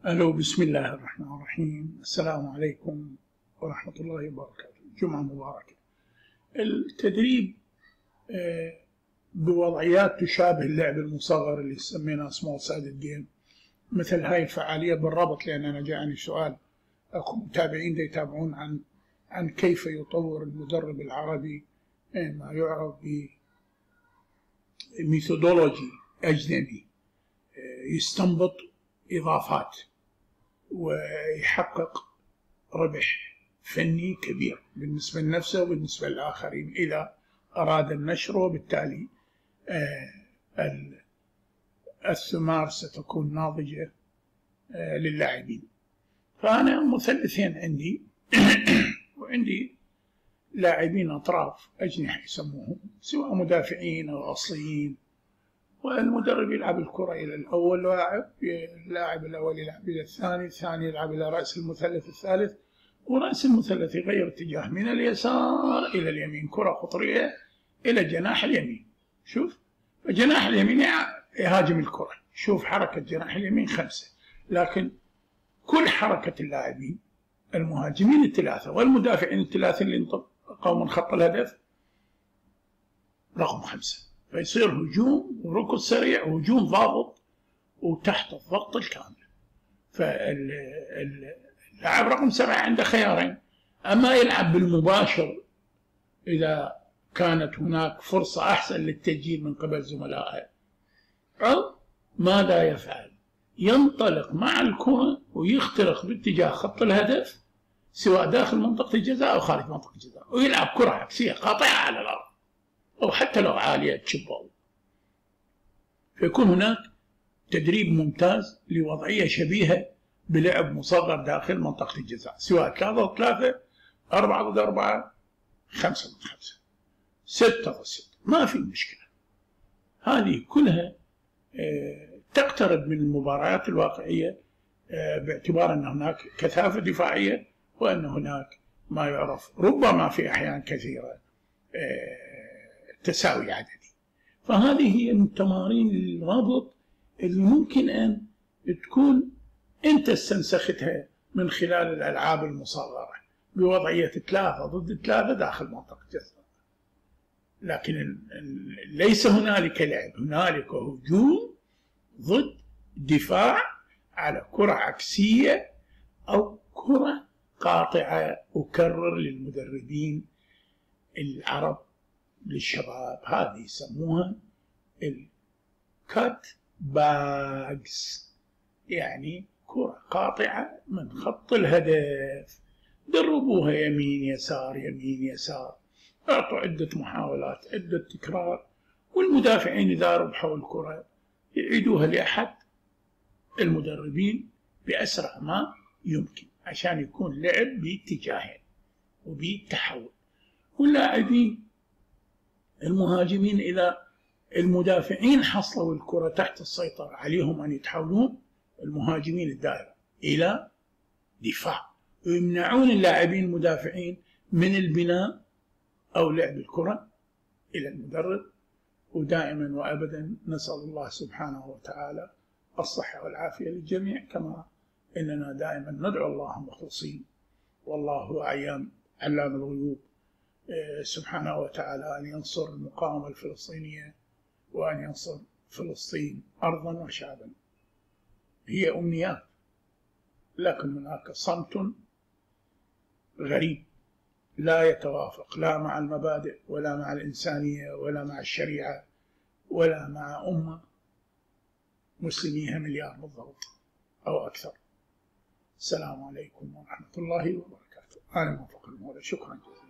ألو، بسم الله الرحمن الرحيم. السلام عليكم ورحمة الله وبركاته. جمعة مباركة. التدريب بوضعيات تشابه اللعب المصغر اللي سميناه سمول سايدد جيم، مثل هاي الفعالية بالربط، لأن أنا جاءني سؤال أكو متابعين يتابعون عن كيف يطور المدرب العربي ما يعرف بميثودولوجي أجنبي يستنبط إضافات ويحقق ربح فني كبير بالنسبة لنفسه وبالنسبة للآخرين إذا أراد النشر، وبالتالي الثمار ستكون ناضجة للاعبين. فأنا مثلثين عندي وعندي لاعبين أطراف أجنحة يسموهم، سواء مدافعين أو أصليين، والمدرب يلعب الكرة إلى الأول لاعب، اللاعب الأول يلعب إلى الثاني، الثاني يلعب إلى رأس المثلث الثالث، ورأس المثلث يغير اتجاه من اليسار إلى اليمين، كرة قطرية إلى جناح اليمين. شوف جناح اليمين يهاجم الكرة، شوف حركة جناح اليمين 5، لكن كل حركة اللاعبين المهاجمين الثلاثة والمدافعين الثلاثة اللي انطلقوا من خط الهدف رقم 5، فيصير هجوم وركض سريع وهجوم ضاغط وتحت الضغط الكامل. فاللاعب رقم 7 عنده خيارين: أما يلعب بالمباشر إذا كانت هناك فرصة أحسن للتسجيل من قبل زملائه، أو ماذا يفعل؟ ينطلق مع الكرة ويخترق باتجاه خط الهدف، سواء داخل منطقة الجزاء أو خارج منطقة الجزاء، ويلعب كرة عكسية قاطعة على الأرض، أو حتى لو عالية تشبه. فيكون هناك تدريب ممتاز لوضعية شبيهة بلعب مصغر داخل منطقة الجزاء، سواء 3-3، 4-4، 5-5، 6-6، ما في مشكلة. هذه كلها تقترب من المباريات الواقعية، باعتبار أن هناك كثافة دفاعية، وأن هناك ما يعرف ربما في أحيان كثيرة تساوي عددي. فهذه هي من تمارين الربط اللي ممكن أن تكون أنت استنسختها من خلال الألعاب المصغرة بوضعية 3 ضد 3 داخل منطقة الجزاء. لكن ليس هنالك لعب، هنالك هجوم ضد دفاع على كرة عكسية أو كرة قاطعة. أكرر للمدربين العرب للشباب، هذه يسموها الكات باجز، يعني كرة قاطعة من خط الهدف. دربوها يمين يسار يمين يسار، اعطوا عدة محاولات، عدة تكرار، والمدافعين إذا ربحوا الكرة يعيدوها لأحد المدربين بأسرع ما يمكن، عشان يكون لعب باتجاهين وبتحول. واللاعبين المهاجمين إذا المدافعين حصلوا الكرة تحت السيطرة عليهم أن يتحولون المهاجمين الدائرة إلى دفاع، ويمنعون اللاعبين المدافعين من البناء أو لعب الكرة إلى المدرب. ودائما وأبدا نسأل الله سبحانه وتعالى الصحة والعافية للجميع، كما إننا دائما ندعو الله مخلصين، والله علام الغيوب سبحانه وتعالى أن ينصر المقاومة الفلسطينية، وأن ينصر فلسطين أرضا وشعبا. هي أمنيات، لكن هناك صمت غريب لا يتوافق لا مع المبادئ ولا مع الإنسانية ولا مع الشريعة ولا مع أمة مسلميها مليار بالضبط أو أكثر. السلام عليكم ورحمة الله وبركاته. أنا موفق المولى، شكرا جزيلا.